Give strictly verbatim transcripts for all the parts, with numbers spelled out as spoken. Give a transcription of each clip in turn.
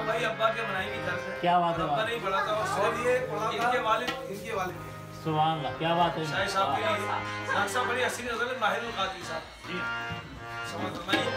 भाई अब्बा के बनाएंगे घर से। क्या बात है, अब्बा नहीं पढ़ा था और ये इनके वालिद इनके वालिद सुभान अल्लाह, क्या बात है। शायद साहब के लिए डॉक्टर साहब बड़ी हसीन नजर है, माहिर काजी साहब जी समझ फरमाइए।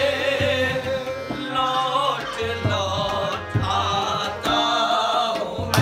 लौट लौट आता हूँ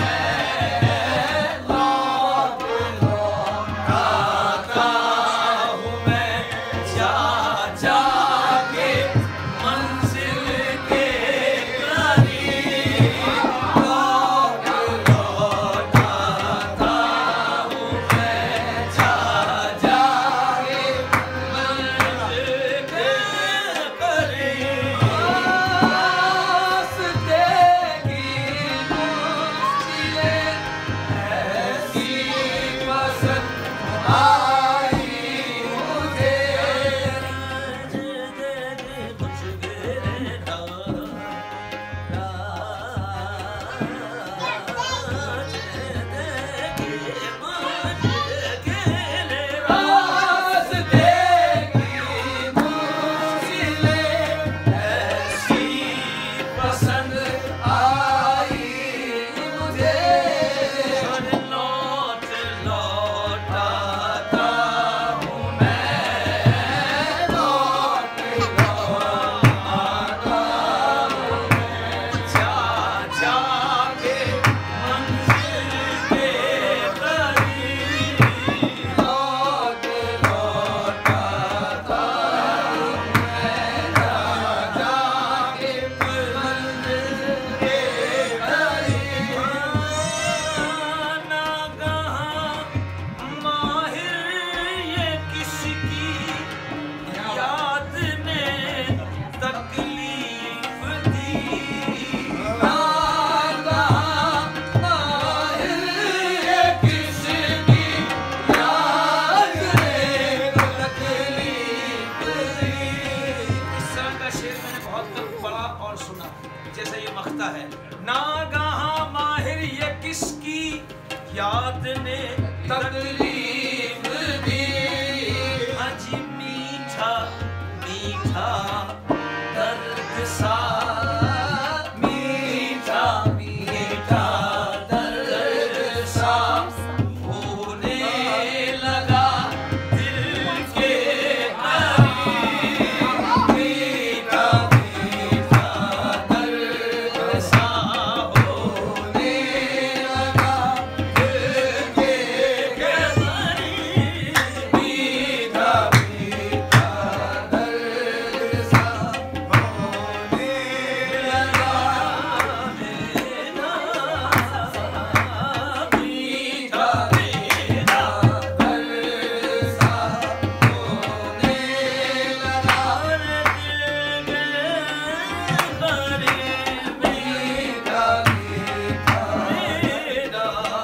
पढ़ा और सुना। जैसे ये मख्ता है, नागाहा माहिर ये किसकी याद ने तकलीफ दी, अजी मीठा मीठा दर्द सा, मीठा मीठा दर्द सा होने लगा दिल के करीब, मीठा मीठा दर्द सा होने लगा दिल के करीब, मीठा मीठा दर्द सा होने लगा मेरा, मीठा मीठा दर्द सा होने लगा दिल के करीब, मीठा मीठा मेरा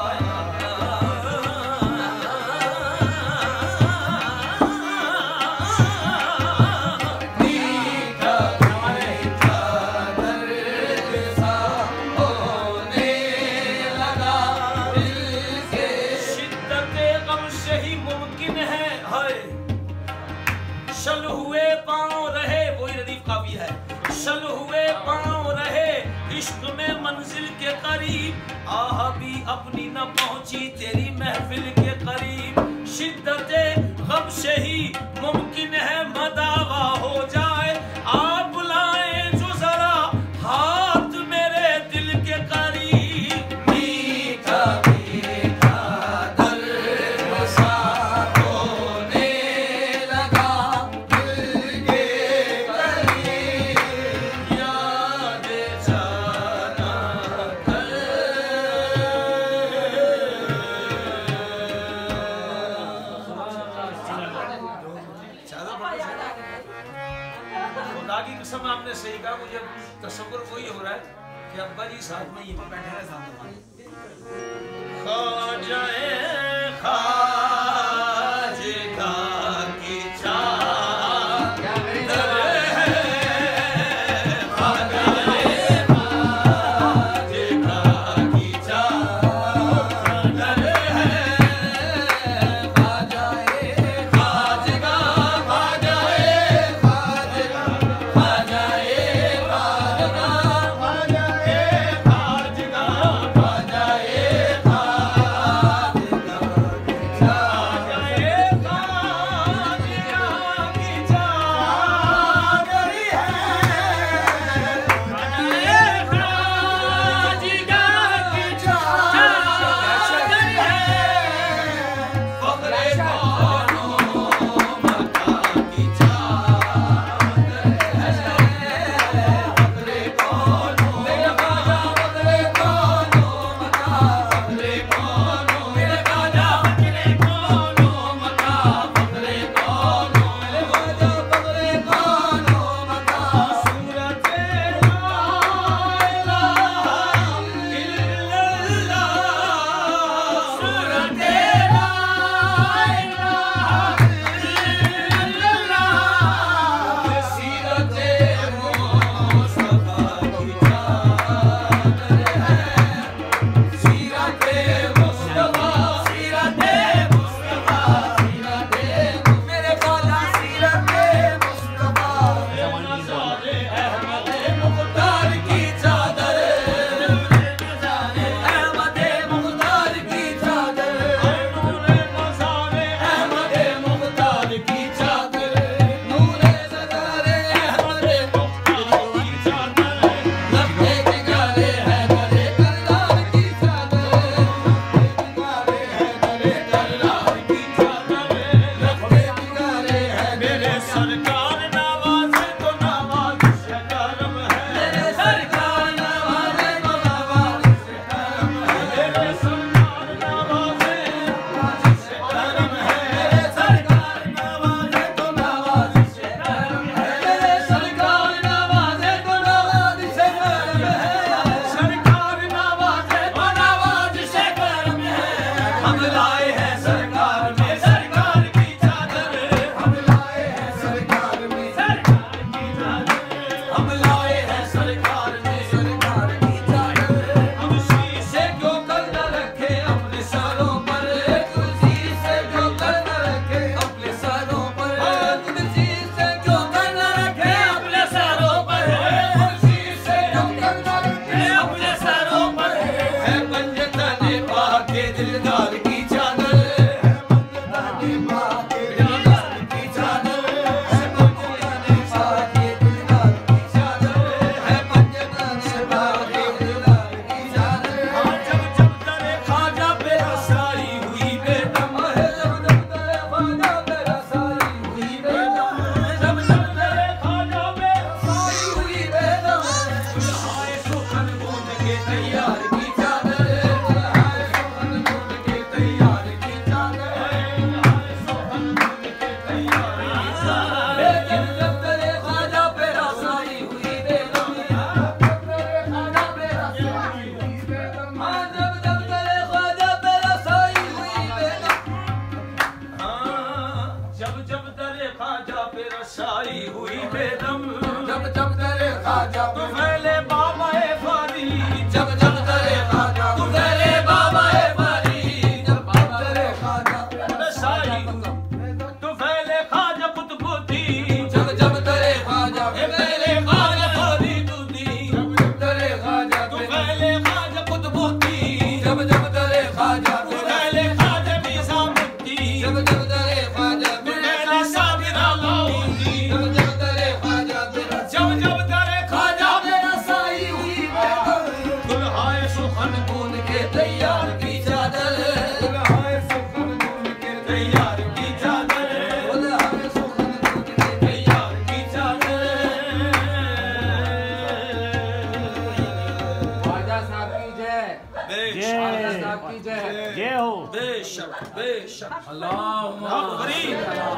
मीठा मीठा दर्द सा होने लगा दिल के। शिद्दत-ए गम से ही मुमकिन है हाय शल हुए पाँव रहे, वही रदीफ काफी है, शल हुए पाँव रहे इश्क में मंजिल के करीब, आह भी अपनी न पहुंची तेरी महफिल के करीब। शिद्दत-ए गम से ही मुमकिन है मदावा हो जाए, आप बुलाए जो जरा हाथ मेरे दिल के करीब, मीठा मीठा दर्द सा होने लगा दिल के करीब, याद जाना कर खुदा की कसम आपने सही कहा, मुझे तसव्वुर वही हो रहा है कि अब्बा जी साथ में ये बैठे हैं सामने। ख्वाजाए खाजिगा की चाह दर है, ख्वाजाए खाजिगा की चाह दर है, ख्वाजाए खाजिगा ख्वाजाए खाजिगा ख्वाजाए खाजिगा ख्वाजाए खाजिगा ख्वाजाए खाजिगा खाजा तू फैले बाबा ए फारी जब जब करे खाजा तू फैले बाबा ए फारी जब बाबा करे खाजा साई तू फैले खाजा कुतुबुद्दी जब जब करे खाजा ए फैले खाजा फारी दूधी जब जब करे खाजा तू फैले खाजा कुतुबुद्दी जब जब करे खाजा तू फैले खाजा बीसा मुक्ति जब जब करे खाजा तू फैले साबिरा लाऊंगी जब जब करे खाजा जब जब करे खाजा मेरा साई हुई दुल्हाए सुखन खून के तैयार की चादर दुल्हाए सुखन खून के तैयार की चादर दुल्हाए सुखन खून के तैयार की चादर ख्वाजा साहब की जय ख्वाजा साहब की जय जय हो बेशक बेशक अल्लाहुम्मा गरीब